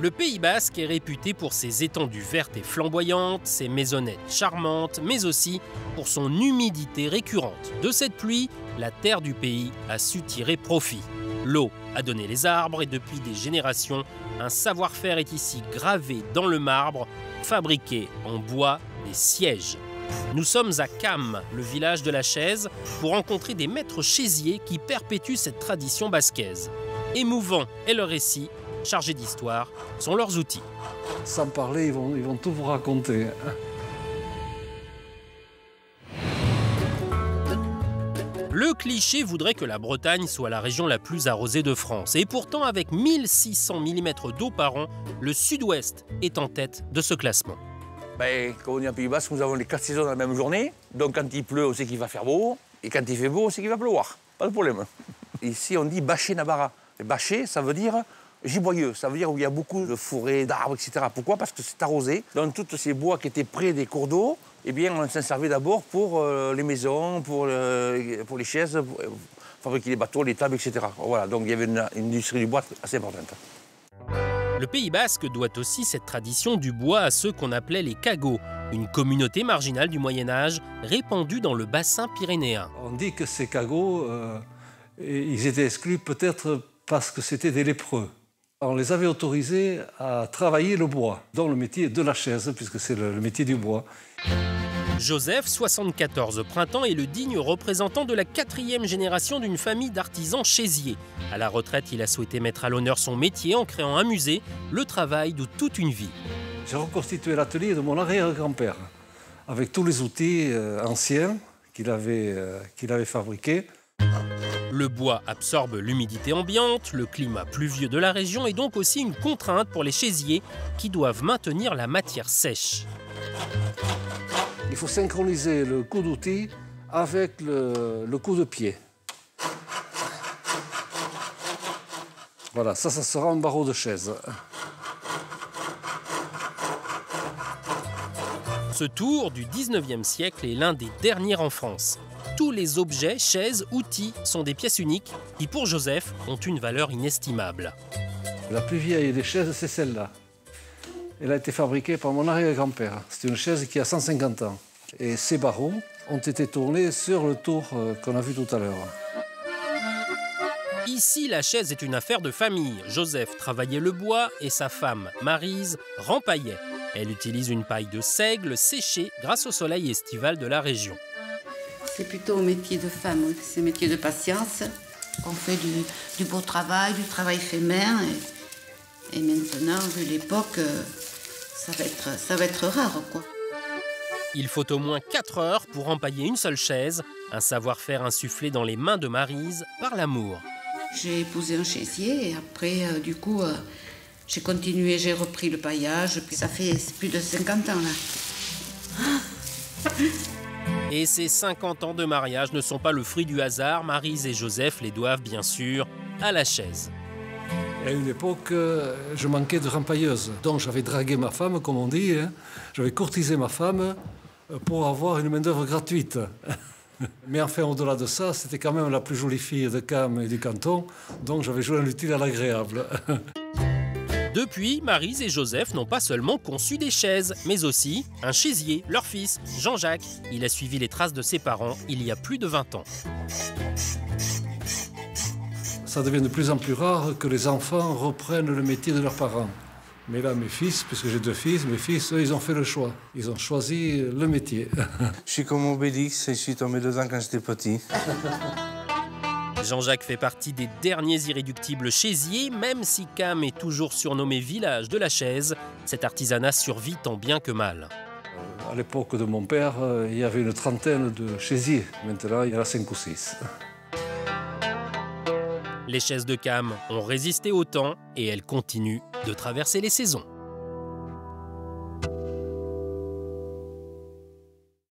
Le Pays basque est réputé pour ses étendues vertes et flamboyantes, ses maisonnettes charmantes, mais aussi pour son humidité récurrente. De cette pluie, la terre du pays a su tirer profit. L'eau a donné les arbres et depuis des générations, un savoir-faire est ici gravé dans le marbre, fabriqué en bois des sièges. Nous sommes à Cam, le village de la chaise, pour rencontrer des maîtres chaisiers qui perpétuent cette tradition basquaise. Émouvant est leur récit, chargé d'histoire, sont leurs outils. Sans parler, ils vont tout vous raconter. Le cliché voudrait que la Bretagne soit la région la plus arrosée de France. Et pourtant, avec 1600 mm d'eau par an, le sud-ouest est en tête de ce classement. Quand on est en Pays basque, nous avons les 4 saisons dans la même journée. Donc quand il pleut, on sait qu'il va faire beau. Et quand il fait beau, on sait qu'il va pleuvoir. Pas de problème. Ici, on dit bâché Nabara. Et bâché, ça veut dire giboyeux. Ça veut dire où il y a beaucoup de forêts, d'arbres, etc. Pourquoi? Parce que c'est arrosé. Dans tous ces bois qui étaient près des cours d'eau, eh bien, on s'en servait d'abord pour les maisons, pour les chaises, pour fabriquer les bateaux, les tables, etc. Voilà, donc il y avait une industrie du bois assez importante. Le Pays basque doit aussi cette tradition du bois à ceux qu'on appelait les cagots, une communauté marginale du Moyen-Âge répandue dans le bassin pyrénéen. On dit que ces cagots, ils étaient exclus peut-être parce que c'était des lépreux. On les avait autorisés à travailler le bois, dans le métier de la chaise, puisque c'est le métier du bois. Joseph, 74 printemps, est le digne représentant de la 4e génération d'une famille d'artisans chaisiers. À la retraite, il a souhaité mettre à l'honneur son métier en créant un musée, le travail de toute une vie. J'ai reconstitué l'atelier de mon arrière-grand-père, avec tous les outils anciens qu'il avait fabriqués. Le bois absorbe l'humidité ambiante, le climat pluvieux de la région est donc aussi une contrainte pour les chaisiers qui doivent maintenir la matière sèche. Il faut synchroniser le coup d'outil avec le coup de pied. Voilà, ça sera un barreau de chaise. Ce tour du 19e siècle est l'un des derniers en France. Tous les objets, chaises, outils sont des pièces uniques qui, pour Joseph, ont une valeur inestimable. La plus vieille des chaises, c'est celle-là. Elle a été fabriquée par mon arrière-grand-père. C'est une chaise qui a 150 ans. Et ces barreaux ont été tournés sur le tour qu'on a vu tout à l'heure. Ici, la chaise est une affaire de famille. Joseph travaillait le bois et sa femme, Maryse, rempaillait. Elle utilise une paille de seigle séchée grâce au soleil estival de la région. C'est plutôt un métier de femme, c'est un métier de patience. On fait du beau travail, du travail fait main. Et maintenant, vu l'époque, ça va être rare, quoi. Il faut au moins 4 heures pour empailler une seule chaise, un savoir-faire insufflé dans les mains de Maryse par l'amour. J'ai épousé un chaisier et après, du coup, j'ai continué, j'ai repris le paillage. Puis ça fait plus de 50 ans, là. Et ces 50 ans de mariage ne sont pas le fruit du hasard. Maryse et Joseph les doivent bien sûr à la chaise. À une époque, je manquais de rempailleuse. Donc j'avais dragué ma femme, comme on dit. J'avais courtisé ma femme pour avoir une main-d'œuvre gratuite. Mais enfin, au-delà de ça, c'était quand même la plus jolie fille de Cam et du canton. Donc j'avais joué l'utile à l'agréable. Depuis, Maryse et Joseph n'ont pas seulement conçu des chaises, mais aussi un chaisier, leur fils, Jean-Jacques. Il a suivi les traces de ses parents il y a plus de 20 ans. Ça devient de plus en plus rare que les enfants reprennent le métier de leurs parents. Mais là, mes fils, puisque j'ai 2 fils, mes fils, eux, ils ont fait le choix. Ils ont choisi le métier. Je suis comme Obélix et je suis tombé dedans quand j'étais petit. Jean-Jacques fait partie des derniers irréductibles chaisiers, même si Cam est toujours surnommé village de la chaise, cet artisanat survit tant bien que mal. À l'époque de mon père, il y avait une trentaine de chaisiers. Maintenant, il y en a 5 ou 6. Les chaises de Cam ont résisté au temps et elles continuent de traverser les saisons.